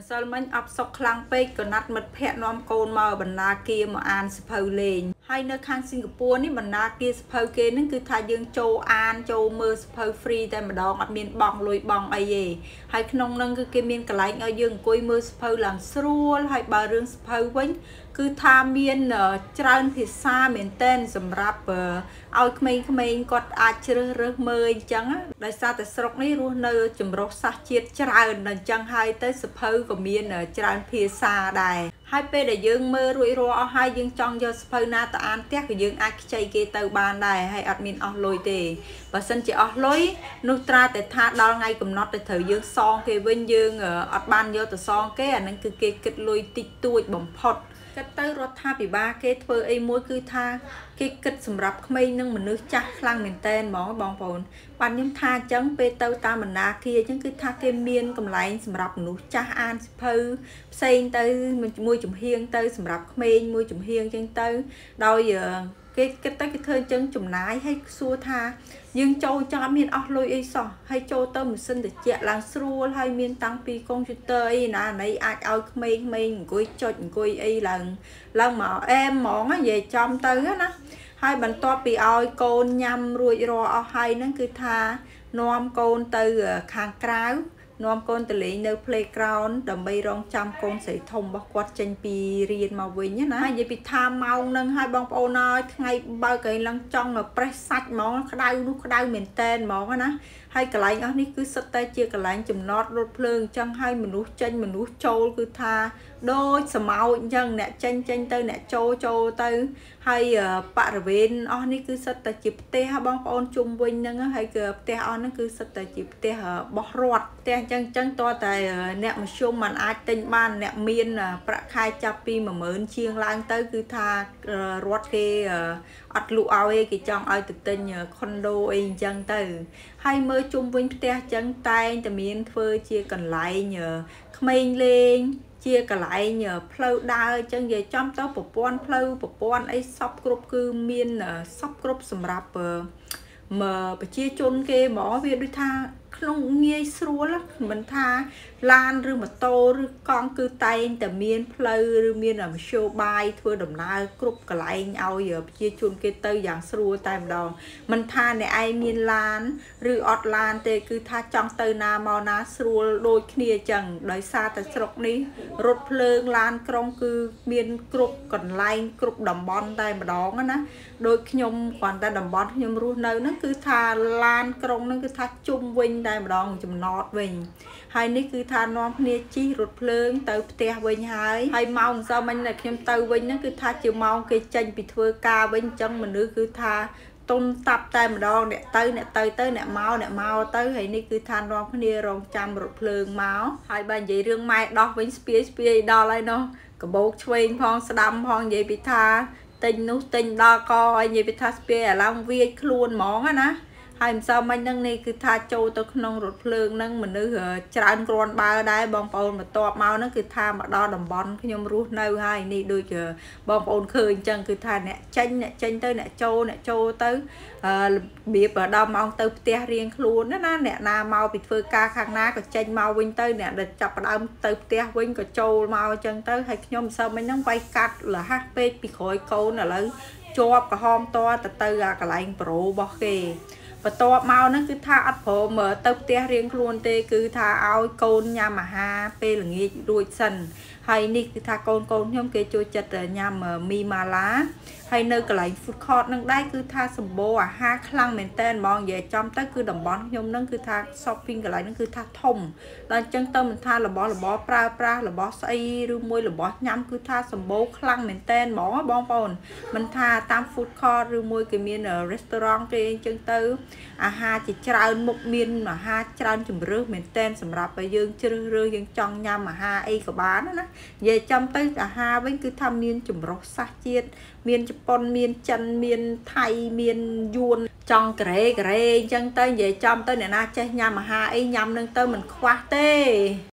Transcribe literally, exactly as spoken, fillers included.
ម្សិលមិញអបសុកខ្លាំងពេកក៏ណាត់មិត្តភ័ក្តិនាំកូនមកបណ្ណាគារមកអានសភៅលេងហើយនៅខាងសិង្ហបុរីនេះបណ្ណាគារសភៅគេហ្នឹងគឺថាយើងចូលអានចូលមើលសភៅ free តែម្ដងអត់មានបង់លុយបង់អីទេហើយក្នុងហ្នឹងគឺគេមានកន្លែងឲ្យយើងអង្គុយមើលសភៅឡើងស្រួលហើយបើរឿងសភៅវិញគឺថាមានច្រើនភាសាមែនតែនសម្រាប់ឲ្យក្មេងៗគាត់អាចជ្រើសរើសមើលអញ្ចឹងដោយសារតែស្រុកនេះរស់នៅចម្រុះសាសជាតិច្រើនអញ្ចឹងហើយទៅសភៅក៏មានច្រើនភាសាដែរហើយពេលដែលយើងមើលរួចរាល់អស់ហើយយើងចង់យកសភៅណាទៅអានផ្ទះក៏យើងអាចខ្ចីគេទៅបានដែរហើយអត់មានអស់លុយទេបើសិនជាអស់លុយនោះត្រាតែថាដល់ថ្ងៃកំណត់ទៅត្រូវយើងសងគេវិញយើងអត់បានយកទៅសងគេអានឹងគឺគេគិតលុយតិចតួចបំផុតគិតទៅរដ្ឋាភិបាលគេធ្វើអីមួយគឺថាគេគិតសម្រាប់ក្មេងនិងមនុស្សចាស់ខ្លាំងមែនតែនហ្មងបងប្អូនបាទខ្ញុំថាអញ្ចឹងពេលទៅតាមបណ្ណាគារអញ្ចឹងគឺថាគេមានកន្លែងសម្រាប់មនុស្សចាស់អានសភៅផ្សេងទៅមួយចំហៀងទៅសម្រាប់ក្មេងមួយចំហៀងអញ្ចឹងទៅដោយគេគិតទៅគេធ្វើអញ្ចឹងចំណាយឲ្យសួរថាយើងចូលចង់អត់មានអស់លុយអីសោះហើយចូលទៅម៉ាស៊ីនត្រជាក់ឡើងស្រួលហើយមានតាំងពីកុំព្យូទ័រអីណាណៃអាចឲ្យក្មេងៗអង្គុយចុចអង្គុយអីឡើងឡើងមកអែមហ្មងនិយាយចំទៅណាហើយបន្ទាប់ពីឲ្យកូនញ៉ាំរួចរាល់អស់ហើយហ្នឹងគឺថានាំកូនទៅខាងក្រៅនាំកូនទៅលេងនៅ playground ដើម្បីរងចាំកូនស្រីធំរបស់គាត់ចេញពីរៀនមកវិញណានិយាយពីថាម៉ោងហ្នឹងហើយបងប្អូនអើយថ្ងៃបើកឯងឡើងចង់ប្រេះសាច់ហ្មងក្តៅនោះក្តៅមែនតែនហ្មងណាហើយកន្លែងអស់នេះគឺសិតតែជាកន្លែងចំណតរថភ្លើងអញ្ចឹងហើយមនុស្សចេញមនុស្សចូលគឺថាដូចសមោចអញ្ចឹងអ្នកចេញចេញទៅអ្នកចូលចូលទៅហើយបរិវេណអស់នេះគឺសិតតែជាផ្ទះបងប្អូនជុំវិញហ្នឹងហើយគឺផ្ទះអស់ហ្នឹងគឺសិតតែជាផ្ទះបោះរត់ផ្ទះអញ្ចឹងអញ្ចឹងតើតែអ្នកមធ្យមមិនអាចទិញបានអ្នកមានប្រាក់ខែចាប់ពីមួយម៉ឺនជាងឡើងទៅគឺថារត់គេអត់លក់ឲ្យគេចង់ឲ្យទៅទិញខុនដូអីអញ្ចឹងទៅហើយមើលជុំវិញផ្ទះអញ្ចឹងតែងតែមានធ្វើជាកន្លែងក្មេងលេងជាកន្លែងផ្លូវដើរអញ្ចឹងនិយាយចំទៅប្រព័ន្ធផ្លូវប្រព័ន្ធអីសពគ្រប់គឺមានសពគ្រប់សម្រាប់មើប្រជាជនគេហ្មងវាដូចថាក្នុងងាយស្រួលមិនថាឡានឬម៉ូតូឬកង់គឺតែងតែមានផ្លូវឬមានមធ្យោបាយធ្វើដំណើរគ្រប់កន្លែងឲ្យប្រជាជនគេទៅយ៉ាងស្រួលតែម្ដងមិនថាអ្នកឯងមានឡានឬអត់ឡានទេគឺថាចង់ទៅណាមកណាស្រួលដូចគ្នាអញ្ចឹងដោយសារតែស្រុកនេះរថភ្លើងឡានក្រុងគឺមានគ្រប់កន្លែងគ្រប់តំបន់តែម្ដងណាដូចខ្ញុំគ្រាន់តែតំបន់ខ្ញុំរស់នៅហ្នឹងគឺថាឡានក្រុងហ្នឹងគឺថាជុំវិញតែម្ដងចំណតវិញហើយនេះគឺថានាំគ្នាជិះរថភ្លើងទៅផ្ទះវិញហើយហើយម៉ោងសមិញដែលខ្ញុំទៅវិញហ្នឹងគឺថាជាម៉ោងគេចេញពីធ្វើការវិញអញ្ចឹងមនុស្សគឺថាតុនតាប់តែម្ដងអ្នកទៅអ្នកទៅទៅអ្នកមកអ្នកមកទៅហើយនេះគឺថានាំគ្នារងចាំរថភ្លើងមកហើយបើនិយាយរឿងម៉ែដោះវិញស្ពាយស្ពាយដល់ហើយនោះកបោកឆ្វេងផងស្ដាំផងនិយាយពីថាទិញនោះទិញដល់កឲ្យនិយាយពីថាស្ពាយអាឡងវាយខ្លួនហ្មងណាហើយម្សិលមិញហ្នឹងនេះគឺថាចូលទៅក្នុងរថភ្លើងហ្នឹងមនុស្សច្រើនគ្រាន់បើដែរបងប្អូនបន្ទាប់មកហ្នឹងគឺថាមកដល់តំបន់ខ្ញុំរស់នៅហើយនេះដូចបងប្អូនឃើញអញ្ចឹងគឺថាអ្នកចេញអ្នកចេញទៅអ្នកចូលអ្នកចូលទៅរបៀបដល់ម៉ោងទៅផ្ទះរៀងខ្លួនណាអ្នកណាមកពីធ្វើការខាងណាក៏ចេញមកវិញទៅអ្នកដែលចាប់ផ្ដើមទៅផ្ទះវិញក៏ចូលមកអញ្ចឹងទៅហើយខ្ញុំម្សិលមិញហ្នឹងវាយកាត់លះហាស់ពេកពីក្រោយកូនឥឡូវជាប់ក្រហមតទៅទៅអាកន្លែងប្រូរបស់គេបន្ទាប់មកហ្នឹងគឺថាអត់ព្រមទៅផ្ទះរៀងខ្លួនទេគឺថាឲ្យកូនញ៉ាំអាហារពេលល្ងាចរួចសិនហើយនេះគឺថាកូនកូនខ្ញុំគេចូលចិត្តញ៉ាំមីម៉ាឡាហើយនៅកន្លែង food court នឹងដែរគឺថាសម្បូរអាហារខ្លាំងមែនតើហ្មងនិយាយចំទៅគឺតំបន់ខ្ញុំហ្នឹងគឺថា shopping កន្លែងហ្នឹងគឺថាធំដល់អញ្ចឹងទៅមិនថារបស់របរប្រើប្រាស់របស់ស្អីឬមួយរបស់ញ៉ាំគឺថាសម្បូរខ្លាំងមែនតើហ្មងបងប្អូនមិនថាតាម food court ឬមួយគេមាន restaurant គេអញ្ចឹងទៅអាហារជាច្រើនមុខមានអាហារច្រើនជម្រើសមែនតើសម្រាប់ឲ្យយើងជ្រើសរើសយើងចង់ញ៉ាំអាហារអីក៏បានណានិយាយចំទៅអាហារវិញគឺថាមានចម្រុះសាសជាតិមានជប៉ុនមានចិនមានថៃមានយួនចង់កូរ៉េកូរ៉េអញ្ចឹងទៅនិយាយចំទៅអ្នកណាចេះញ៉ាំអាហារអីញ៉ាំនឹងទៅមិនខ្វះទេ